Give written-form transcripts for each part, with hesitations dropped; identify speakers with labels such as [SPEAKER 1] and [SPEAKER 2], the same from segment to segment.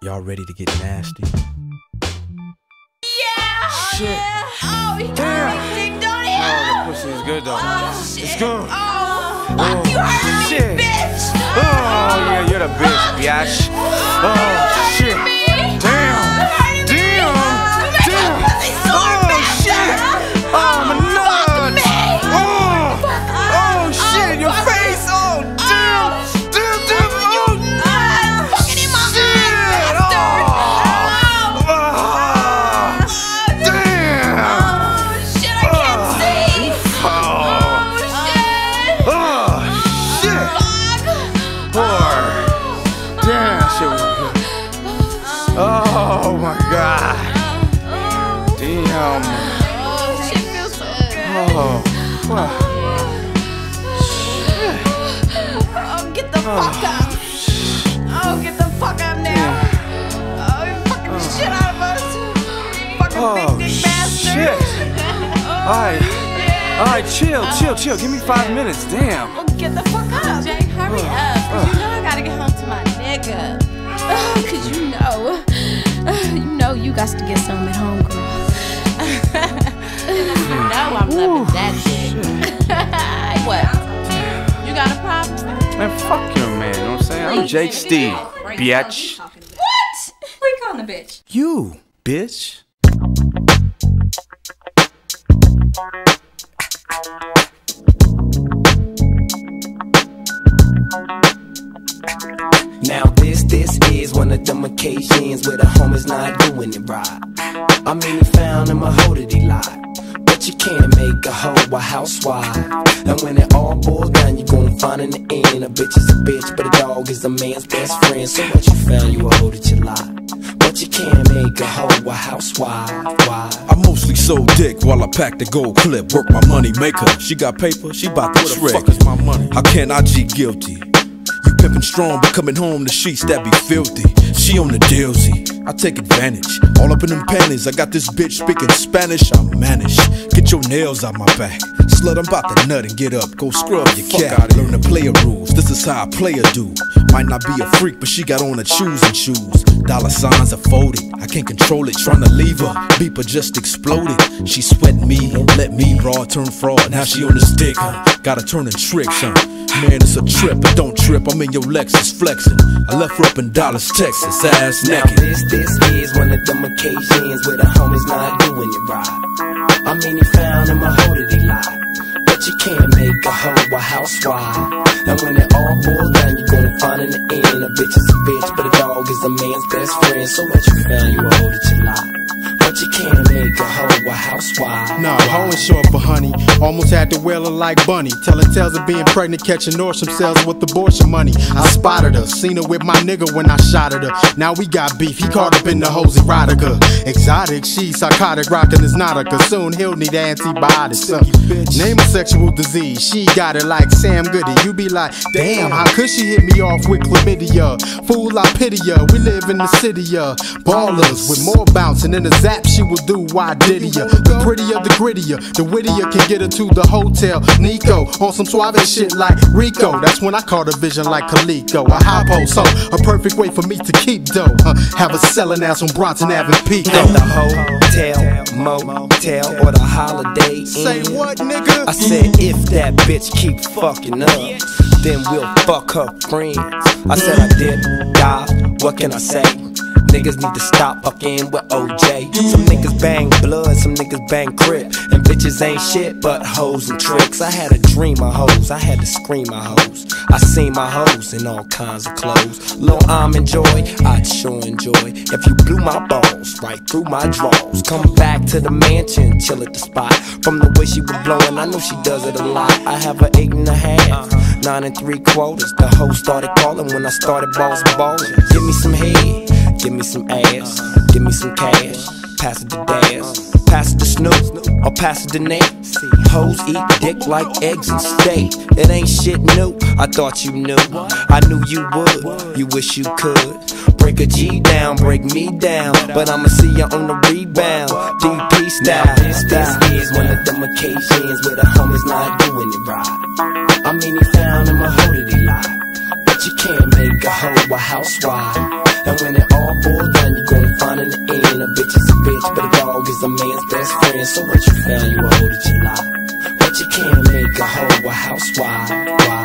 [SPEAKER 1] Y'all ready to get nasty?
[SPEAKER 2] Yeah!
[SPEAKER 1] Shit.
[SPEAKER 2] Oh, he
[SPEAKER 1] Damn.
[SPEAKER 2] dick, don't he?
[SPEAKER 1] Oh, the pussy is good though.
[SPEAKER 2] Oh, shit.
[SPEAKER 1] It's good.
[SPEAKER 2] Oh, you heard
[SPEAKER 1] shit.
[SPEAKER 2] me, bitch!
[SPEAKER 1] Oh, yeah, you're the bitch, biatch. Oh, shit. Damn. Damn. Damn. Oh, shit. Oh, my nuts. Oh, shit. Your face. Oh, damn. Damn, damn. Oh,
[SPEAKER 2] Fucking in my
[SPEAKER 1] shit. Damn.
[SPEAKER 2] Oh, shit, I can't see! Oh, shit!
[SPEAKER 1] Oh, shit.
[SPEAKER 2] Fuck!
[SPEAKER 1] Poor. Damn, shit was good. Oh, my God. Damn.
[SPEAKER 2] Oh, shit feels so good.
[SPEAKER 1] Oh, fuck.
[SPEAKER 2] Oh, get the fuck up. Oh, get the fuck up now. Oh, you fucking the shit out of us. Fucking big dick bastard.
[SPEAKER 1] shit. Alright, chill. Give me 5 minutes, damn.
[SPEAKER 2] Oh, get the fuck up.
[SPEAKER 3] Jay, hurry up, cause you know I gotta get home to my nigga. Cause you know you got to get some at home, girl. You know I'm loving that shit. What? You got a problem?
[SPEAKER 1] Man, fuck your man, you know what I'm saying? I'm Jake Steve, biatch.
[SPEAKER 3] What? Who you calling a bitch?
[SPEAKER 1] You, bitch.
[SPEAKER 4] Now this is one of them occasions where the homie's not doing it right. I mean, he found him a hoe that he lied, but you can't make a hoe a housewife. And when it all boils down, you're gonna find in the end a bitch is a bitch, but a dog is a man's best friend. So what you found, you a hoe that you lied, but you can't make a hoe a housewife. Why?
[SPEAKER 5] I mostly sold dick while I packed the gold clip. Work my money maker. She got paper, she bout to trick.
[SPEAKER 1] Fuck is my money?
[SPEAKER 5] How can I G guilty? You pimpin' strong, but coming home the sheets that be filthy. She on the dealsy, I take advantage. All up in them panties, I got this bitch speaking Spanish. I manage. Get your nails out my back. Slut, I'm about to nut and get up. Go scrub your cat. Learn the player rules. This is how a player do. Might not be a freak, but she got on her choosing shoes. Dollar signs are folded. I can't control it. Tryna leave her. Beeper just exploded. She sweating me, let me broad turn fraud. Now she on this dick, huh? Gotta turn in tricks, huh? Man, it's a trip, but don't trip. I'm in your Lexus flexing. I left her up in Dallas, Texas, ass
[SPEAKER 4] Now
[SPEAKER 5] naked.
[SPEAKER 4] this is one of them occasions where the homie's not doing it right. I mean, he found him a hoe that he lied, but you can't make a hoe a housewife. And when it all boils down, you're gonna find in the end a bitch is a bitch, but a dog is a man's best friend. So what you found, you a hoe that you lied, but you can't make a hoe a housewife.
[SPEAKER 6] Nah, hoe ain't short for honey. Almost had to whale her like Bunny. Telling tales of being pregnant, catching Nordstrom sales with abortion money. I spotted her, seen her with my nigga when I shot at her. Now we got beef, he caught up in the hoes erotica. Exotic, she psychotic, rockin' is not a soon he'll need antibiotics. Name a sexual disease, she got it like Sam Goody. You be like, damn, how could she hit me off with chlamydia? Fool, I pity ya, we live in the city of ballers with more bouncing in the zap. She will do why diddy ya. The prettier, the grittier, the wittier can get her to the hotel. Nico on some suave shit like Rico. That's when I caught a vision like Coleco. A high post, so a perfect way for me to keep dough. Have a selling ass on Bronson Avenue Pico.
[SPEAKER 4] At the hotel, motel, or the Holiday Inn.
[SPEAKER 6] Say what, nigga?
[SPEAKER 4] I said if that bitch keep fucking up, then we'll fuck her friends. I said I did die, what can I say? Niggas need to stop fucking with OJ. Some niggas bang blood, some niggas bang crip, and bitches ain't shit but hoes and tricks. I had a dream of hoes, I had to scream my hoes. I seen my hoes in all kinds of clothes. Lil' I'm enjoy, I'd sure enjoy if you blew my balls right through my drawers. Come back to the mansion, chill at the spot. From the way she was blowing, I know she does it a lot. I have her 8.5, 9 3/4. The hoe started calling when I started ballin'. Give me some head, give me some ass, give me some cash, pass it to Daz, pass it to Snoop, or pass it to Nate. Hoes eat dick like eggs and steak. It ain't shit new, I thought you knew. I knew you would, you wish you could. Break a G down, break me down, but I'ma see you on the rebound, DP style. This is one of them occasions where the homie's not doing it right. I mean, he found him a hoe that he lied, but you can't make a hoe a housewife. And when it all boils down, you gonna find in the end a bitch is a bitch, but a dog is a man's best friend. So what you found, you a hoe that you lie. But you can't make a hoe a housewife. Why?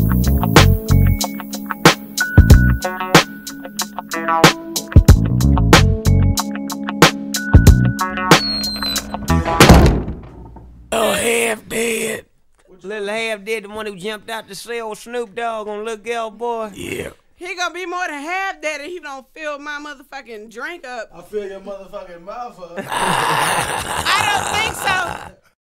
[SPEAKER 7] Oh, Half Dead. Little Half Dead, the one who jumped out to sell Snoop Dogg on Lil Gal Boy.
[SPEAKER 8] Yeah.
[SPEAKER 2] He gonna be more than half dead if he don't fill my motherfucking drink up.
[SPEAKER 6] I fill your motherfucking mouth up.
[SPEAKER 2] I don't think so.